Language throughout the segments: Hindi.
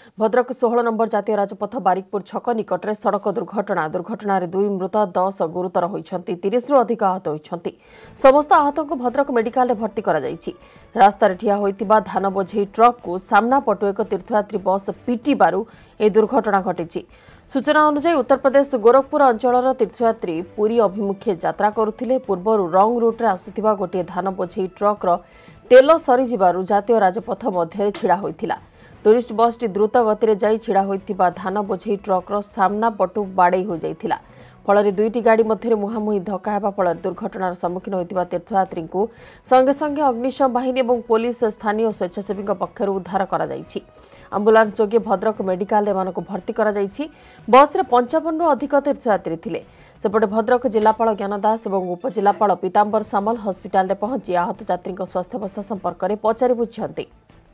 भद्रक 16 नंबर जातीय राजपथ बारिकपुर छक निकट में सड़क दुर्घटना 2 मृत 10 गुरुतर होती 30 रु अधिक आहत होती। समस्त आहत को भद्रक मेडिकल में भर्ती रास्तार ठिया होइतिबा धान बोझेई ट्रक को सामना पटु एक तीर्थयात्री बस पिटिबारु ए दुर्घटना घटी। सूचना अनुसार उत्तर प्रदेश गोरखपुर अंचल तीर्थयात्री पुरी अभिमुखे यात्रा करुथिले। पूर्व रंग रूट्रे आसुथिबा गोटे धान बोझेई ट्रक्र तेल सरीजिबारु जातीय राजपथ मध्य छिड़ा होइथिला। टूरिस्ट बसटी द्रुत गति जाई छिड़ा होइथिबा धान बोझेई ट्रक्र सामना पटु बाड़े हो जाइथिला। फल दुईटी गाड़ी मध्य मुहांमुही धक्का हेबा फल दुर्घटनार सम्मुखीन होइतिबा तीर्थयात्री को संगे संगे अग्निशम बाहिनी और पुलिस स्थानीय स्वेच्छासेवी पक्षर उद्धार करा जाइछि। आंबुलांस जोगे भद्रक मेडिकल एमानकु भर्ती करा जाइछि। बस रे 55 रु अधिक तीर्थयात्री थिले। सेपटे भद्रक जिलापाल ज्ञान दास और उपजिलापाल पीतांबर सामल हस्पिटाल में पहुंची आहत यात्री स्वास्थ्यावस्था संपर्क में पचारि बुझिछन्ति।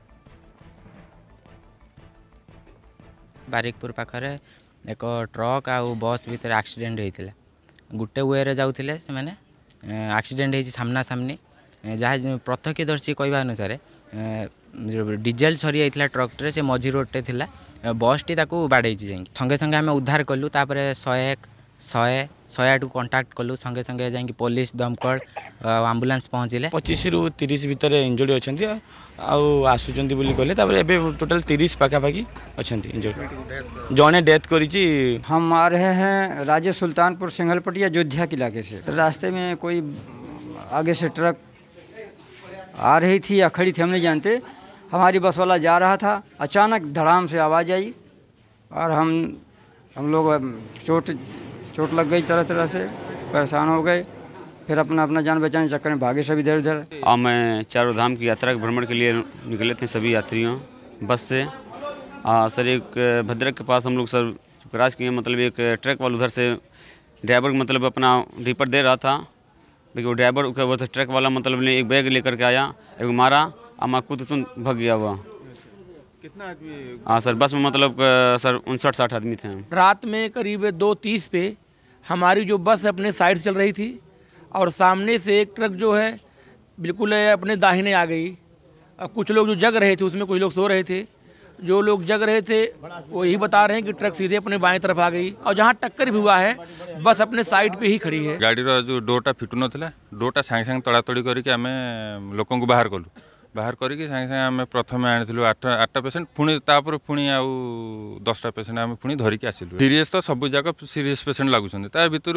बारिकपुर पाखरे एक ट्रक आ बस भितर एक्सीडेंट होता गोटे वे रे जाउथिले से माने एक्सीडेंट होती सामना सामनी जहाँ प्रत्यक्षदर्शी कहवा अनुसार डीजेल सरी जाइथिला ट्रक से मझी रोडे थिला बस टी ताकू बाड़े संगे संगे आम उद्धार कलु। तापर 101 100 कंटाक्ट कलु संगे संगे जाकि पुलिस दमकल आंबुलांस पहुँचले। 25 रु 30 भितर इंजुरी अच्छी आसुचंती बोली कहले। तापर एबे टोटल 30 पाखापाखि अच्छी इंजुरी जड़े डेथ करी। हम आ रहे हैं राजे सुल्तानपुर सिंघलपटी अयोध्या के इलाके से। रास्ते में कोई आगे से ट्रक आ रही थी या खड़ी थी हम नहीं जानते। हमारी बस वाला जा रहा था, अचानक धड़ाम से आवाज़ आई और हम लोग चोट लग गई, तरह तरह से परेशान हो गए। फिर अपना अपना जान बचाने चक्कर में भागे सभी इधर उधर। मैं चारों धाम की यात्रा के भ्रमण के लिए निकले थे सभी यात्रियों बस से। सर एक भद्रक के पास हम लोग सर क्रॉस किए, मतलब एक ट्रक वाला उधर से ड्राइवर मतलब अपना डीपर दे रहा था। देखिए वो ड्राइवर के वो ट्रक वाला मतलब एक बैग लेकर के आया, एक मारा और कूद भग गया हुआ। कितना आदमी? हाँ सर बस में मतलब सर 59-60 आदमी थे। रात में करीब 2:30 पे हमारी जो बस अपने साइड से चल रही थी और सामने से एक ट्रक जो है बिल्कुल अपने दाहिने आ गई। कुछ लोग जो जग रहे थे उसमें कुछ लोग सो रहे थे। जो लोग जग रहे थे वो यही बता रहे हैं कि ट्रक सीधे अपने बाएं तरफ आ गई और जहाँ टक्कर भी हुआ है बस अपने साइड पे ही खड़ी है। गाड़ी जो डोरटा फिटू नाला डोरटा सागे सागे तड़ातड़ी करके आम लोक बाहर कलु। बाहर करके सागे सागे आम प्रथम आनी 8टा पेसेंट पुणी तापर पुणी आउ 10टा पेसेंट आम पुणी धरिकी आसिलु। सीरीयस तो सब जाक सीरीयस पेसेंट लगुन भितर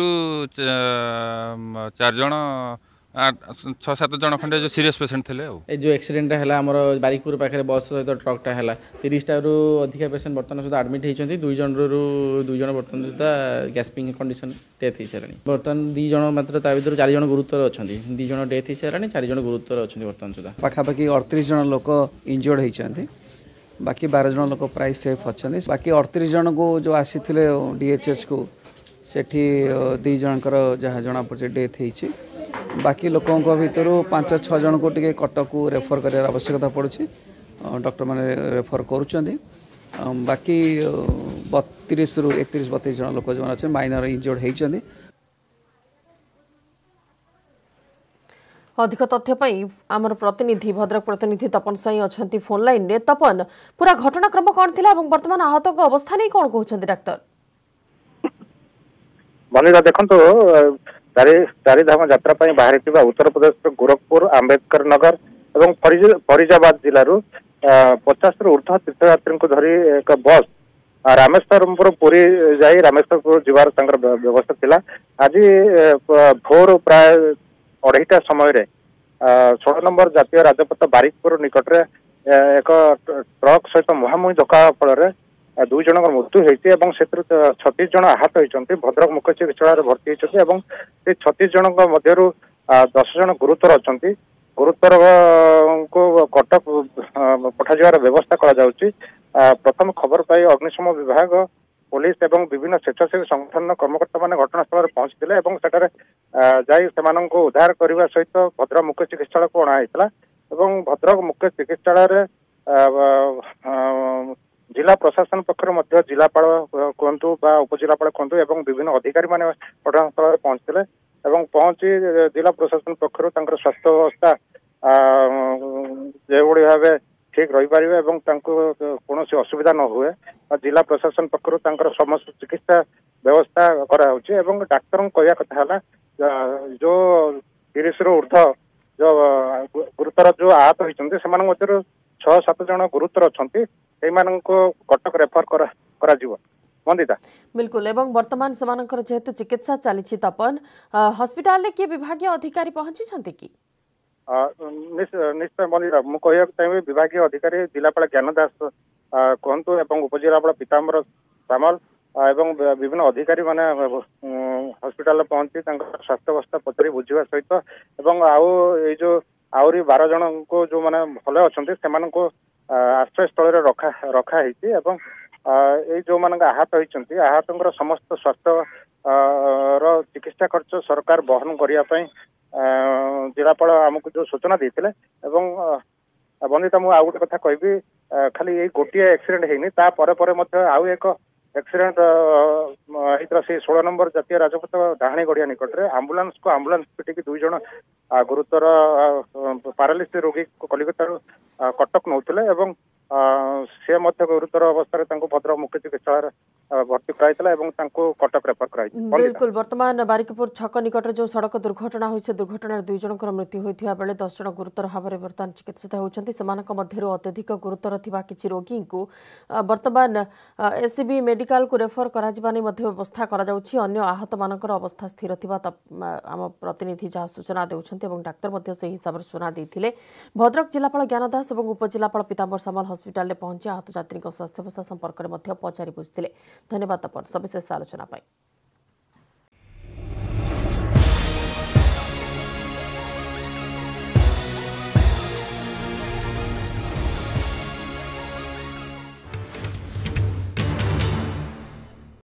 4 जण 6-7 जन खंडे जो सीरीयस पेसेंट थे। जो एक्सीडेंट है आम बारिकपुर पाखे बस सहित ट्रकटा है 30टा रु अधिक पेसेंट बर्तमान सुधा आडमिट होती। 2 जन बर्तमान सुधा गैस्पिंग कंडीशन डेथ हो सारे। बर्तमान 2 जन मात्र भर 4 जन गुरुतर अच्छा। 2 जन डेथ हो सारे, 4 जन गुरुतर अच्छा बर्तमान सुधा। पाखापाखि 38 जन लोक इंजर्ड होती, बाकी 12 जन लोक प्राय सेफ अच्छा। बाकी 38 जन को जो आसी DHH को सेठी 2 जनकर जहाँ जना पड़े डेथ होती। बाकी लोकों भितर 5-6 जन को टे कटक को रेफर कर आवश्यकता पड़ी। डॉक्टर मैंने रेफर करुँच। बाकी 32 रु 31-32 जन लोक जो अच्छे माइनर इंजर्ड होती। अधिक तथ्य आमर प्रतिनिधि भद्रक प्रतिनिधि तपन स्वाई अच्छा फोन लाइन रे। तपन पूरा घटनाक्रम कौन थिला एवं वर्तमान आहत अवस्था नहीं कौन कहते डाक्टर? भनिरा देखो चारि धाम यात्रा बाहरी उत्तर प्रदेश गोरखपुर आंबेडकर नगर और फरीजाबाद जिलूर 50 रु ऊर्ध्व तीर्थयात्री को धरी एक बस रामेश्वरपुर पुरी जाई रामेश्वरपुर जीवार व्यवस्था थिला। आज भोर प्राय 2:30 समय 16 नंबर जातीय राजपथ बारिकपुर निकट में एक ट्रक सहित मुहांमुही धक्का फल 2 जन मृत्यु होती। 36 जन आहत होती। भद्रक मुख्य चिकित्सालय भर्ती होती। 36 जन मध्य 10 जन गुरुतर अच्छा। गुरुतर को कटक पठार व्यवस्था करा। प्रथम खबर पाई अग्निशम विभाग पुलिस एवं विभिन्न स्वेच्छासेवी संगठन कर्मकर्ता मान घटनास्थल पहुंचते जाई उद्धार करने सहित भद्रक मुख्य चिकित्सालय को अणाई। भद्रक मुख्य चिकित्सालय जिला प्रशासन पक्ष जिलापाल कहतु उपजिलापाल कहतु एवं विभिन्न अधिकारी माने घटनास्थल पहुंचते पहुंची जिला प्रशासन पक्ष स्वास्थ्य अवस्था जो भाव ठीक रही पारिबे एवं कौन असुविधा न हुए जिला प्रशासन पक्षर समस्त चिकित्सा व्यवस्था कराउछि एवं डाक्तर कहया कथा हला जो 30 रु ऊर्ध्व जो गुरुतर जो आहत होइछन्ते सेमान मध्यरु 6-7 जन गुरुतर अछन्ति सेमाननको कटक रेफर करा जिवो वंदिता। बिल्कुल एवं वर्तमान समानकर जेहेतु चिकित्सा चली तपन हॉस्पिटल किए विभागीय अधिकारी पहुंची छन्ते कि निश्चय वंदिता मु कहया चाहिए विभागीय अधिकारी जिलापाल ज्ञान दास कहतु एवं उपजिलापाल पीताम्बर सामल एवं विभिन्न अधिकारी माने हॉस्पिटल पहुंची स्वास्थ्य अवस्था पचारि बुझा सहित एवं आउ जो आहरी 12 जन को जो माने भले अच्छे से आश्रय स्थल रखा एवं ये जो मान आहत होती आहत समस्त स्वास्थ्य चिकित्सा खर्च सरकार बहन करने जिलापाल आमको जो सूचना देते वंदिता मुझे आउ गोटे कथा कहबी खाली ये गोटे एक्सीडेंट होनी आउ एक एक्सीडेंट होता से 16 नंबर जातीय राजपथ डाहाणी गड़िया निकट में आंबुलांस पिटिकी 2 जन गुरुतर पारालिसिस रोगी कलिकता कटक नौले एवं से गुरुतर अवस्था भद्रक मुख्य चिकित्सालय भर्ती कराइला कटक रेफर कराई। बिल्कुल वर्तमान बारिकपुर छक निकट जो सड़क दुर्घटना हुई दुर्घटना 2 जनकर मृत्यु होता बेले 10 जन गुरुतर भाव में बर्तमान चिकित्सित होती अत्यधिक गुरुतर थिबा किछि रोगी को वर्तमान एससीबी मेडिकल को रेफर करा व्यवस्था अन्य आहत मानकर अवस्था स्थिर थिबा आम प्रतिनिधि जहाँ सूचना देउछन्ते एवं डाक्तर से हिसाब से सूचना देथिले। भद्रक जिलापाल ज्ञान दास और उपजिलापाल पीताम्बर सामल हॉस्पिटल में पहुंची आहत यात्री स्वास्थ्यावस्था संपर्क में पचारि बुझिथिले। धन्यवाद तपन सविशेष आलोचना पाई।